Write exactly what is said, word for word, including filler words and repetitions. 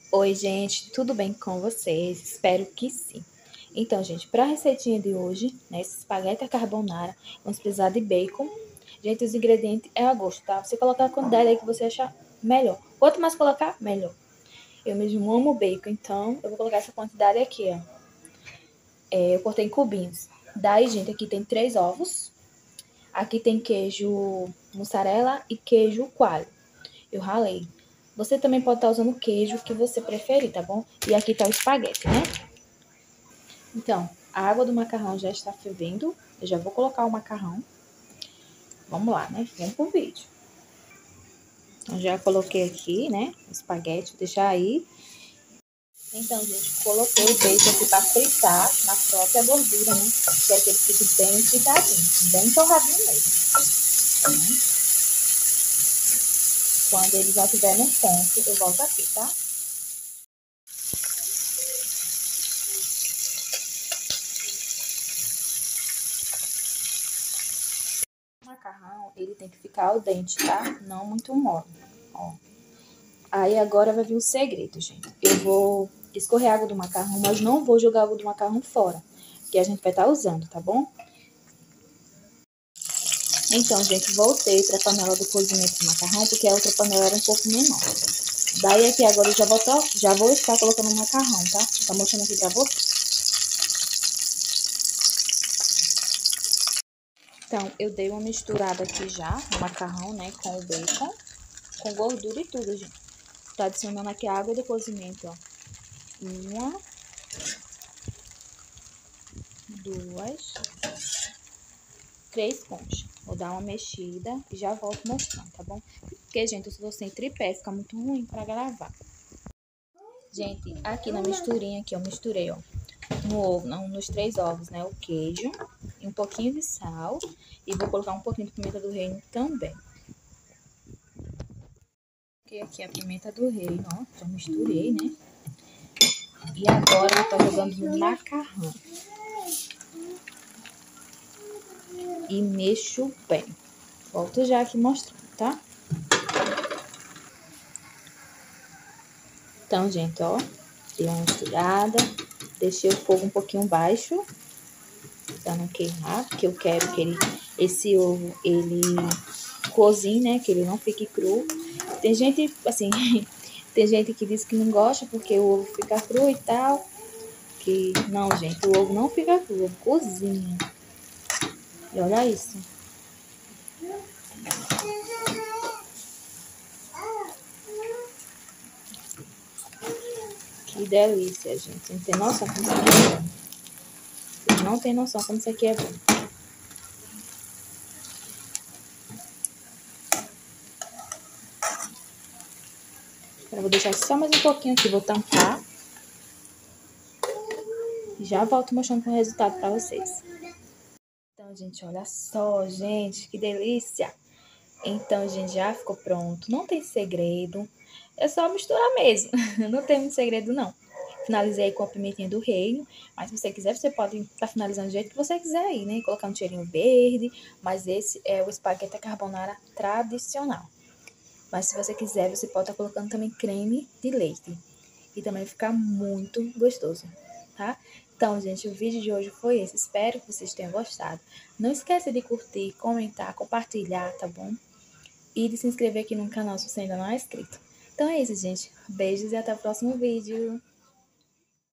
Oi, gente, tudo bem com vocês? Espero que sim. Então, gente, para a receitinha de hoje, né, esse espaguete à carbonara, vamos precisar de bacon. Gente, os ingredientes é a gosto, tá? Você colocar a quantidade aí que você achar melhor. Quanto mais colocar, melhor. Eu mesmo amo bacon, então eu vou colocar essa quantidade aqui, ó. É, eu cortei em cubinhos. Daí, gente, aqui tem três ovos. Aqui tem queijo mussarela e queijo coalho. Eu ralei. Você também pode estar usando o queijo que você preferir, tá bom? E aqui tá o espaguete, né? Então, a água do macarrão já está fervendo. Eu já vou colocar o macarrão. Vamos lá, né? Vamos pro vídeo. Então, já coloquei aqui, né? O espaguete, vou deixar aí. Então, gente, coloquei o bacon aqui para fritar na própria gordura, né? Quero que ele fique bem fritadinho, bem torradinho mesmo. Quando ele já estiver no ponto, eu volto aqui, tá? O macarrão, ele tem que ficar al dente, tá? Não muito mole, ó. Aí agora vai vir o segredo, gente. Eu vou escorrer a água do macarrão, mas não vou jogar a água do macarrão fora, que a gente vai estar usando, tá bom? Então, gente, voltei para a panela do cozimento do macarrão, porque a outra panela era um pouco menor. Daí aqui agora eu já vou, já vou estar colocando o macarrão, tá? Tá mostrando aqui pra você. Então, eu dei uma misturada aqui já no macarrão, né, com o bacon, com gordura e tudo, gente. Tô adicionando aqui a água do cozimento, ó. Uma, duas, três conchas. Vou dar uma mexida e já volto mostrando, tá bom? Porque, gente, eu estou sem tripé, fica muito ruim pra gravar. Gente, aqui na misturinha aqui, eu misturei, ó, no ovo, não, nos três ovos, né, o queijo e um pouquinho de sal. E vou colocar um pouquinho de pimenta do reino também. Coloquei aqui a pimenta do reino, ó, já misturei, né? E agora eu tô jogando no macarrão. E mexo bem. Volto já aqui mostrando, tá? Então, gente, ó, dei uma misturada. Deixei o fogo um pouquinho baixo, pra não queimar, porque eu quero que ele, esse ovo, ele cozinhe, né? Que ele não fique cru. Tem gente, assim, tem gente que diz que não gosta porque o ovo fica cru e tal. Que não, gente, o ovo não fica cru, o ovo cozinha. E olha isso. Que delícia, gente. Não tem noção como isso aqui é bom. Vocês não tem noção como isso aqui é bom. Eu vou deixar só mais um pouquinho aqui, vou tampar. E já volto mostrando o resultado pra vocês. Então, gente, olha só, gente, que delícia. Então, gente, já ficou pronto. Não tem segredo. É só misturar mesmo. Não tem muito segredo, não. Finalizei com a pimentinha do reino. Mas se você quiser, você pode estar tá finalizando do jeito que você quiser aí, né? Colocar um cheirinho verde. Mas esse é o espaguete à carbonara tradicional. Mas se você quiser, você pode estar tá colocando também creme de leite. E também fica muito gostoso, tá? Então, gente, o vídeo de hoje foi esse. Espero que vocês tenham gostado. Não esqueça de curtir, comentar, compartilhar, tá bom? E de se inscrever aqui no canal se você ainda não é inscrito. Então é isso, gente. Beijos e até o próximo vídeo.